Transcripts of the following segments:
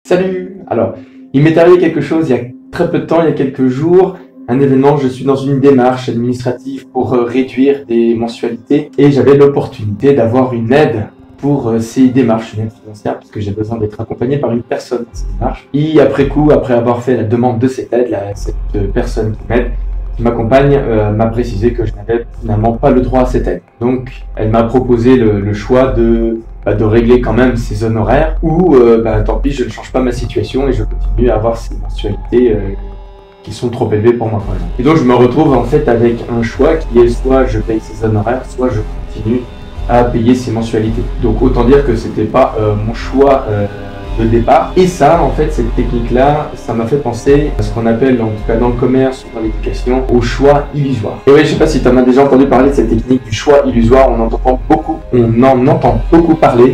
Salut! Alors, il m'est arrivé quelque chose il y a très peu de temps, il y a quelques jours, un événement, je suis dans une démarche administrative pour réduire des mensualités et j'avais l'opportunité d'avoir une aide pour ces démarches, une aide financière, parce que j'ai besoin d'être accompagné par une personne dans ces démarches. Et après coup, après avoir fait la demande de cette aide, cette personne qui m'accompagne, m'a précisé que je n'avais finalement pas le droit à cette aide. Donc, elle m'a proposé le choix de régler quand même ses honoraires ou tant pis, je ne change pas ma situation et je continue à avoir ces mensualités qui sont trop élevées pour moi par exemple. Et donc je me retrouve en fait avec un choix qui est soit je paye ces honoraires, soit je continue à payer ces mensualités. Donc autant dire que c'était pas mon choix de départ. Et ça, en fait, cette technique-là, ça m'a fait penser à ce qu'on appelle, en tout cas dans le commerce ou dans l'éducation, au choix illusoire. Et oui, je sais pas si tu en as déjà entendu parler de cette technique du choix illusoire, on en entend beaucoup parler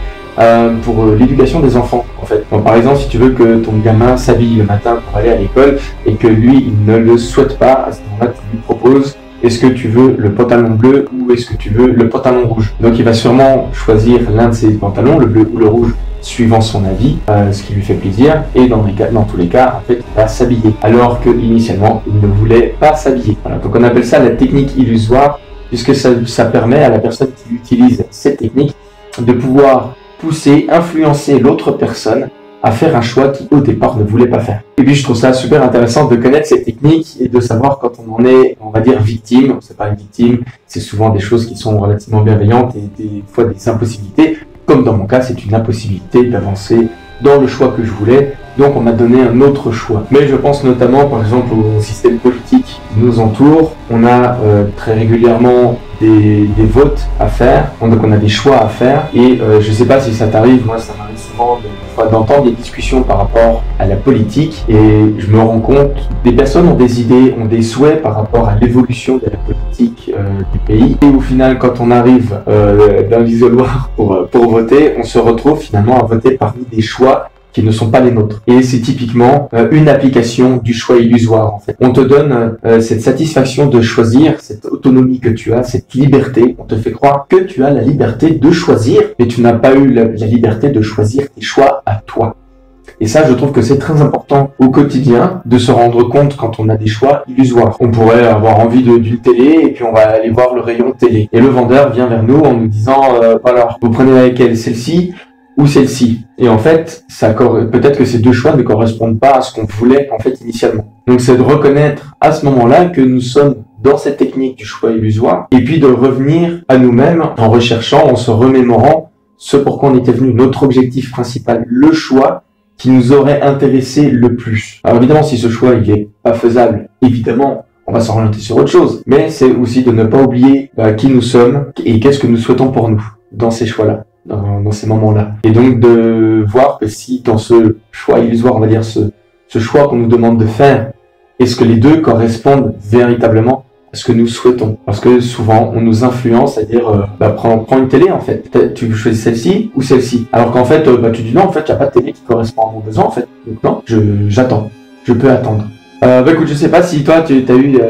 pour l'éducation des enfants, en fait. Donc, par exemple, si tu veux que ton gamin s'habille le matin pour aller à l'école et que lui, il ne le souhaite pas, à ce moment-là, tu lui proposes: est-ce que tu veux le pantalon bleu ou est-ce que tu veux le pantalon rouge? Donc il va sûrement choisir l'un de ces pantalons, le bleu ou le rouge, suivant son avis, ce qui lui fait plaisir, et dans tous les cas, en fait, il va s'habiller, alors qu'initialement, il ne voulait pas s'habiller. Voilà, donc on appelle ça la technique illusoire, puisque ça permet à la personne qui utilise cette technique de pouvoir pousser, influencer l'autre personne à faire un choix qu'il au départ ne voulait pas faire. Et puis je trouve ça super intéressant de connaître cette technique et de savoir quand on en est, on va dire, victime. C'est pas une victime, c'est souvent des choses qui sont relativement bienveillantes et des fois des impossibilités. Comme dans mon cas, c'est une impossibilité d'avancer dans le choix que je voulais, donc on m'a donné un autre choix. Mais je pense notamment par exemple au système politique qui nous entoure. On a très régulièrement des votes à faire, donc on a des choix à faire, et je sais pas si ça t'arrive, moi ça m'arrive souvent d'entendre des discussions par rapport à la politique, et je me rends compte, des personnes ont des idées, ont des souhaits par rapport à l'évolution de la politique du pays, et au final quand on arrive dans l'isoloir pour voter, on se retrouve finalement à voter parmi des choix qui ne sont pas les nôtres. Et c'est typiquement une application du choix illusoire en fait. On te donne cette satisfaction de choisir, cette autonomie que tu as, cette liberté. On te fait croire que tu as la liberté de choisir, mais tu n'as pas eu la liberté de choisir tes choix à toi. Et ça, je trouve que c'est très important au quotidien de se rendre compte quand on a des choix illusoires. On pourrait avoir envie d'une télé et puis on va aller voir le rayon télé. Et le vendeur vient vers nous en nous disant voilà, vous prenez laquelle, celle-ci ou celle-ci. Et en fait, peut-être que ces deux choix ne correspondent pas à ce qu'on voulait en fait initialement. Donc c'est de reconnaître à ce moment-là que nous sommes dans cette technique du choix illusoire et puis de revenir à nous-mêmes en recherchant, en se remémorant ce pourquoi on était venu, notre objectif principal, le choix qui nous aurait intéressé le plus. Alors évidemment, si ce choix il est pas faisable, évidemment, on va s'orienter sur autre chose. Mais c'est aussi de ne pas oublier qui nous sommes et qu'est-ce que nous souhaitons pour nous dans ces choix-là, dans ces moments-là. Et donc de voir que si dans ce choix illusoire, on va dire ce choix qu'on nous demande de faire, est-ce que les deux correspondent véritablement à ce que nous souhaitons? Parce que souvent, on nous influence à dire prends une télé en fait. Tu choisis celle-ci ou celle-ci. Alors qu'en fait, tu dis non, en fait, il n'y a pas de télé qui correspond à mon besoin en fait. Donc non, j'attends. Je peux attendre. Écoute, je sais pas si toi, tu as eu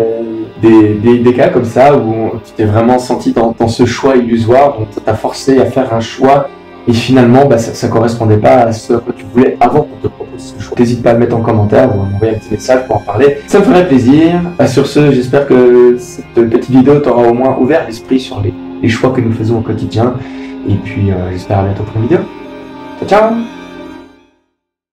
des cas comme ça où tu t'es vraiment senti dans ce choix illusoire, dont tu t'as forcé à faire un choix et finalement, ça correspondait pas à ce que tu voulais avant qu'on te propose ce choix. N'hésite pas à le mettre en commentaire ou à m'envoyer un petit message pour en parler. Ça me ferait plaisir. Sur ce, j'espère que cette petite vidéo t'aura au moins ouvert l'esprit sur les choix que nous faisons au quotidien. Et puis, j'espère à bientôt pour une vidéo. Ciao, ciao!